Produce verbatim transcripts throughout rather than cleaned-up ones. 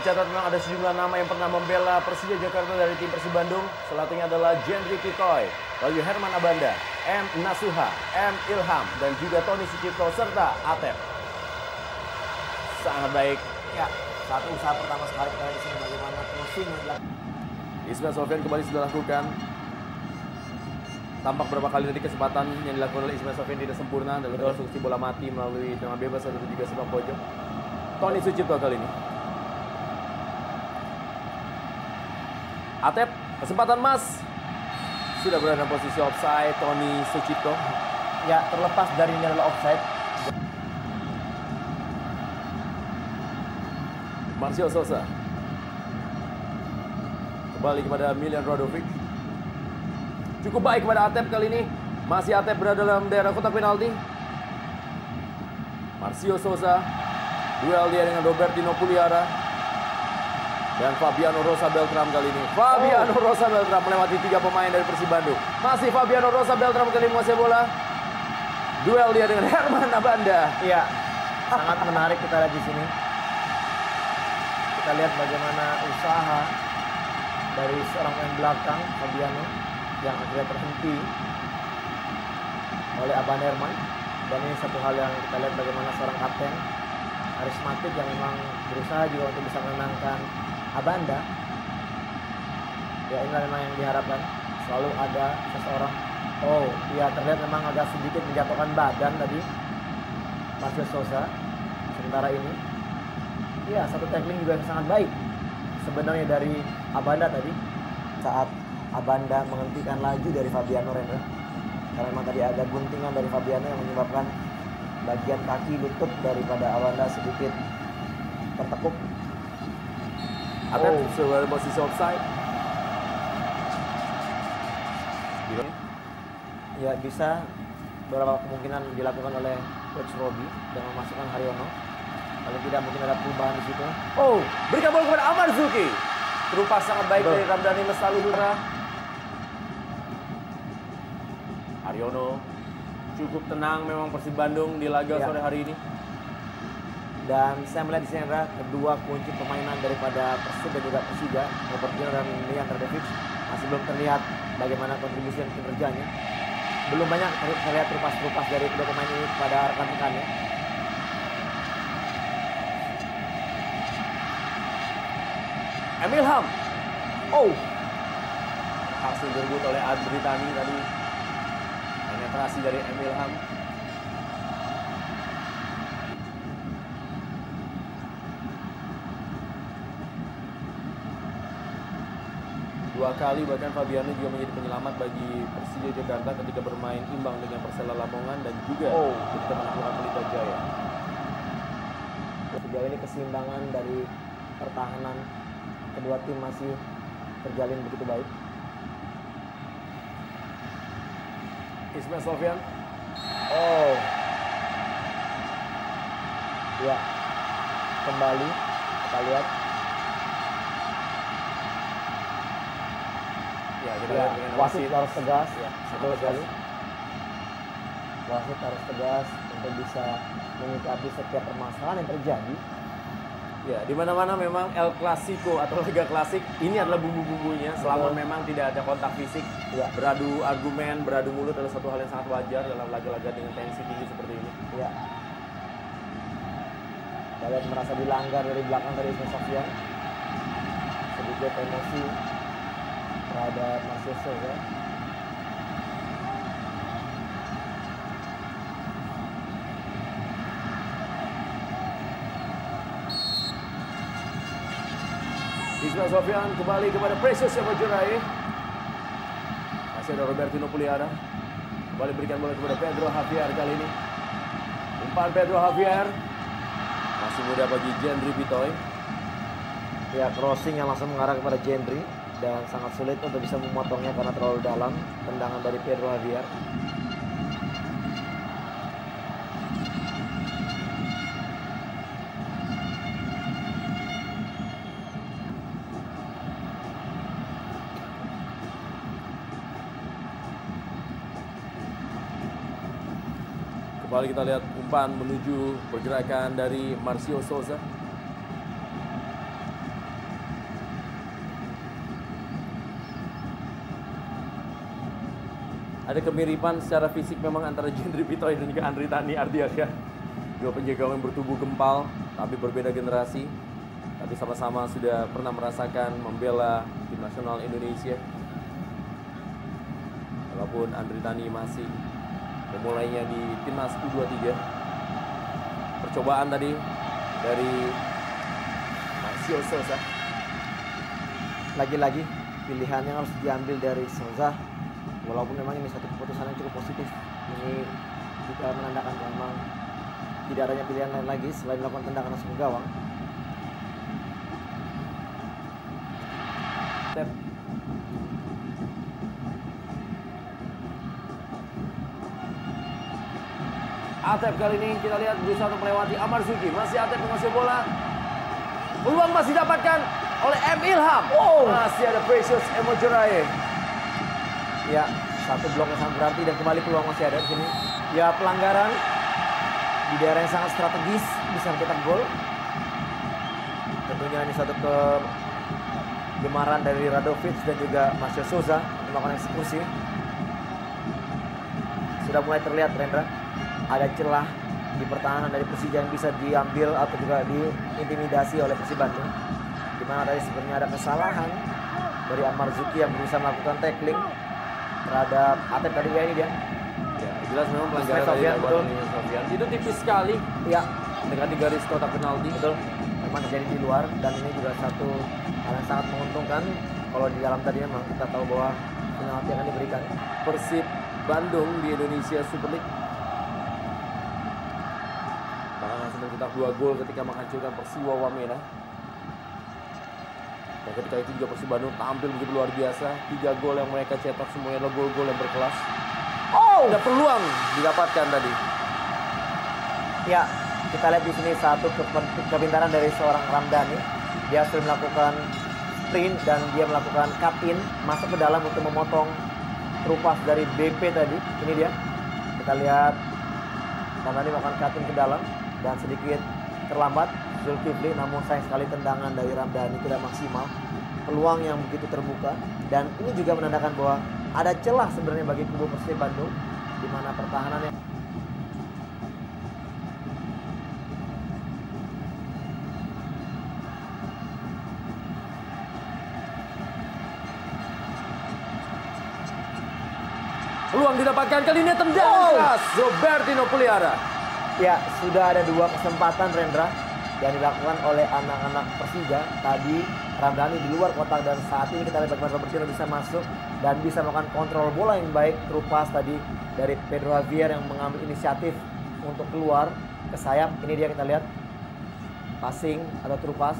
Tercatat memang ada sejumlah nama yang pernah membela Persija Jakarta dari tim Persib Bandung. Selanjutnya adalah Jendri Pitoy, lalu Herman Abanda, M. Nasuha, M. Ilham, dan juga Tony Sucipto serta Atep. Sangat baik. Ya, satu usaha pertama sekali kita di sini bagaimana crossing yang dilakukan. Ismail Sofyan kembali sudah lakukan. Tampak berapa kali tadi kesempatan yang dilakukan oleh Ismail Sofyan tidak sempurna dalam konstruksi bola mati melalui tendangan bebas atau juga sepak pojok. Tony Sucipto kali ini. Atep, kesempatan emas. Sudah berada dalam posisi offside, Tony Sucipto. Ya, terlepas dari nilai offside. Marcio Sosa. Kembali kepada Miljan Radovic. Cukup baik kepada Atep kali ini. Masih Atep berada dalam daerah kotak penalti. Marcio Sosa. Duel dia dengan Robertino Puliara. Dan Fabiano Rosa Beltram kali ini. Fabiano oh. Rosa Beltram melewati tiga pemain dari Persib Bandung. Masih Fabiano Rosa Beltram kali ini menguasai bola. Duel dia dengan Herman Abanda. Iya, sangat menarik kita lihat di sini. Kita lihat bagaimana usaha dari seorang pemain belakang Fabiano yang akhirnya terhenti oleh Abanda Herman. Dan ini satu hal yang kita lihat bagaimana seorang kapten karismatik yang memang berusaha juga untuk bisa menenangkan Abanda. Ya, ini memang yang diharapkan. Selalu ada seseorang. Oh, ya terlihat memang agak sedikit menjatuhkan badan tadi Marcio Sosa. Sementara ini, ya satu tackling juga yang sangat baik sebenarnya dari Abanda tadi. Saat Abanda menghentikan laju dari Fabiano Rendra. Karena memang tadi ada guntingan dari Fabiano yang menyebabkan bagian kaki lutut daripada Abanda sedikit tertekuk. Atep oh. Sudah posisi offside. Ya, bisa beberapa kemungkinan dilakukan oleh Coach Robi dengan memasukkan Haryono. Kalau tidak mungkin ada perubahan di situ. Oh, berikan bola kepada Amar Zuki. Terupas sangat baik Betul. dari Ramdhani Lestaluhura. Haryono cukup tenang memang Persib Bandung di laga ya. sore hari ini. Dan saya melihat di sini adalah kedua kunci permainan daripada Persib dan juga Persija, Robertino dan Miljan Radovic, masih belum terlihat bagaimana kontribusi dan kinerjanya. Belum banyak terlihat terupas-terupas dari kedua pemain ini kepada rekan-rekannya. Emil Ham. Oh. Hasil direbut oleh Adri Tani tadi. Penetrasi dari Emil Ham. Dua kali bahkan Fabiano juga menjadi penyelamat bagi Persija Jakarta ketika bermain imbang dengan Persela Lamongan dan juga oh. ketika menaklukkan Pelita Jaya. Sejauh ini keseimbangan dari pertahanan kedua tim masih terjalin begitu baik. Ismail Sofyan. Oh. Ya. Kembali kita lihat. Ya, kita ya, lihat dengan wasit harus tegas. Ya, betul sekali. Wasit harus tegas untuk bisa menyikapi setiap permasalahan yang terjadi. Ya, di mana-mana memang El Clasico atau laga klasik ini adalah bumbu-bumbunya. Selama Betul. memang tidak ada kontak fisik, ya. beradu argumen, beradu mulut adalah satu hal yang sangat wajar dalam laga-laga dengan tensi tinggi seperti ini. Ya. Kita lihat merasa dilanggar dari belakang dari Ismail Sofyan. Sedikit emosi terhadap Marcio Sosa. Ismail Sofyan kembali kepada Precious Yabajurai. Masih ada Robertino Puliara. Kembali berikan bola kepada Pedro Javier kali ini. Umpan Pedro Javier. Masih muda bagi Jendri Pitoy. Ya, crossing yang langsung mengarah kepada Jendri. Dan sangat sulit untuk bisa memotongnya karena terlalu dalam. Tendangan dari Pedro Javier. Kembali kita lihat umpan menuju pergerakan dari Marcio Sosa. Ada kemiripan secara fisik memang antara Gendry Pitoy dan juga Andri Tani Ardiasyah. Dua penjaga yang bertubuh gempal, tapi berbeda generasi. Tapi sama-sama sudah pernah merasakan membela tim nasional Indonesia. Walaupun Andri Tani masih memulainya di timnas U dua puluh tiga. Percobaan tadi dari Marcio Souza. Lagi-lagi pilihan yang harus diambil dari Souza, walaupun memang ini satu keputusan yang cukup positif, ini juga menandakan bahwa memang tidak adanya pilihan lain lagi selain melakukan tendangan langsung ke gawang. Step. Atep kali ini kita lihat berusaha untuk melewati Amar Zuki. Masih Atep menguasai bola. Peluang masih dapatkan oleh M. Ilham. Oh. Masih ada Precious Emojoraye. Ya, satu blok yang sangat berarti dan kembali peluang masih ada di sini. Ya, pelanggaran di daerah yang sangat strategis bisa mencetak gol. Tentunya ini satu kegemaran dari Radovic dan juga Marcio Souza untuk melakukan eksekusi. Sudah mulai terlihat, Rendra, ada celah di pertahanan dari Persija yang bisa diambil atau juga diintimidasi oleh Persib Bandung. Di mana tadi sebenarnya ada kesalahan dari Amar Zuki yang berusaha melakukan tackling terhadap Atep tadi. Ya, ini dia. Ya, jelas memang pelanggaran dari betul. Sofian. Itu tipis sekali. Ya, Mendekati garis kotak penalti. betul. Memang terjadi di luar dan ini juga satu hal yang sangat menguntungkan. Kalau di dalam tadi memang kita tahu bahwa penalti akan diberikan. Persib Bandung di Indonesia Super League. Bahkan langsung mencetak dua gol ketika menghancurkan Persiwa Wamena. Dan ketika itu juga Persib Bandung tampil begitu luar biasa. Tiga gol yang mereka cetak semuanya adalah gol-gol yang berkelas. Oh, Ada peluang didapatkan tadi. ya, kita lihat di sini satu ke- kepintaran dari seorang Ramdhani. Dia sudah melakukan sprint dan dia melakukan cut in masuk ke dalam untuk memotong terupas dari B P tadi. Ini dia. Kita lihat Ramdhani melakukan cut in ke dalam dan sedikit terlambat Zulkifli, namun sayang sekali tendangan dari Ramdhani tidak maksimal. Peluang yang begitu terbuka dan ini juga menandakan bahwa ada celah sebenarnya bagi kubu Persib Bandung di mana pertahanannya. Peluang didapatkan kali ini tendang Oh. keras Robertino Puliara. Ya, sudah ada dua kesempatan, Rendra, yang dilakukan oleh anak-anak Persija. Tadi Ramdhani di luar kotak dan saat ini kita lihat bagaimana Robertino bisa masuk dan bisa melakukan kontrol bola yang baik. Terupas tadi dari Pedro Javier yang mengambil inisiatif untuk keluar ke sayap. Ini dia, kita lihat passing atau terupas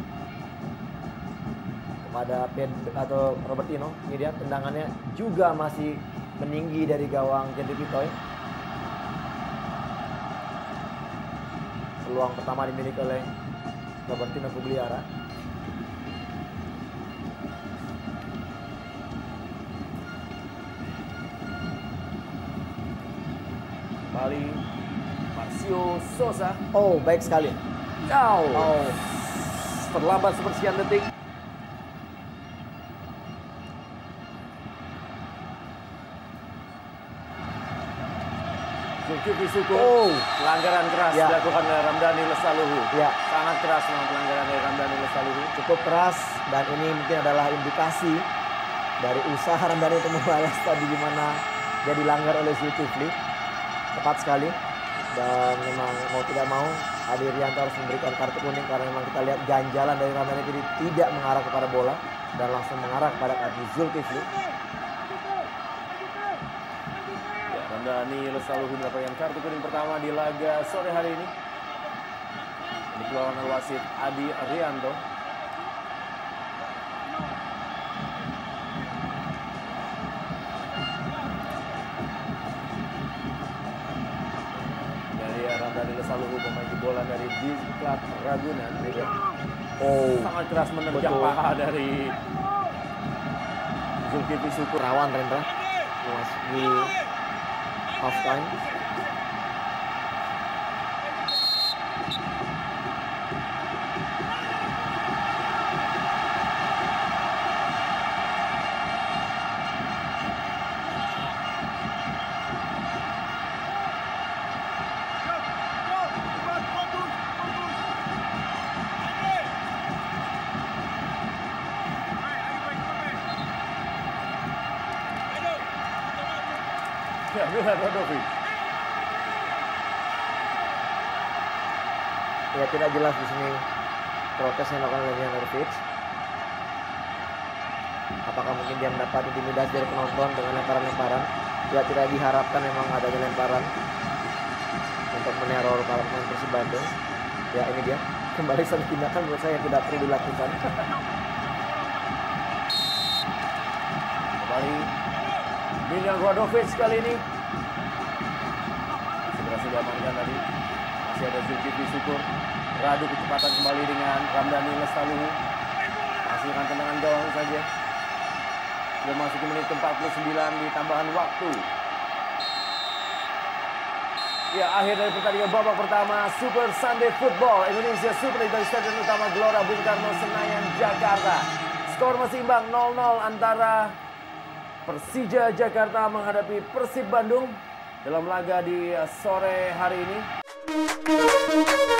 kepada Pedro atau Robertino. Ini dia tendangannya juga masih meninggi dari gawang Gendry Pitoy. Peluang pertama dimiliki oleh Robertino Pugliara. Kembali Marcio Souza. Oh, baik sekali. Oh. Oh, Terlambat sepersekian detik. Zulkifli Suko. Oh. Pelanggaran keras Ya. dilakukan oleh Ramdhani Lesaluhu. ya, Sangat keras memang pelanggaran dari Ramdhani Lesaluhu. cukup keras dan ini mungkin adalah indikasi dari usaha Ramdhani untuk membalas tadi di mana dia dilanggar oleh Zulkifli. Tepat sekali. Dan memang mau tidak mau Adi Rianto harus memberikan kartu kuning karena memang kita lihat ganjalan dari Ramdhani tadi tidak mengarah kepada bola dan langsung mengarah kepada kaki Zulkifli. Ya, Ramdhani Lesaluhu mendapatkan kartu kuning pertama di laga sore hari ini. Dikeluarkan oleh wasit Adi Rianto. Dari Ramdhani Lesaluhu pemain bola dari Diklat Ragunan. Oh, Sangat keras menerjang Betul. paha dari Zulkifli Suko. rawan Rendra memasuki half time. Milan Rodovic. Ya tidak jelas di sini protes yang dilakukan oleh Milan Rodovic. Apakah mungkin dia mendapat intimidasi dari penonton dengan lemparan-lemparan? Ya tidak diharapkan memang adanya lemparan untuk meneror para pemain Persib Bandung. Ya ini dia kembali satu tindakan menurut saya yang tidak perlu dilakukan. Kembali Milan Rodovic kali ini masih berhasil diamankan tadi. Masih ada Zulkifli Syukur. Radu kecepatan kembali dengan Ramdhani Lestaluhu. Masih akan tendangan gawang saja. Sudah masuk ke menit ke empat puluh sembilan di tambahan waktu. Ya, akhir dari pertandingan babak pertama Super Sunday Football Indonesia Super League dari Stadion Utama Gelora Bung Karno Senayan, Jakarta. Skor masih imbang nol nol antara Persija Jakarta menghadapi Persib Bandung dalam laga di sore hari ini.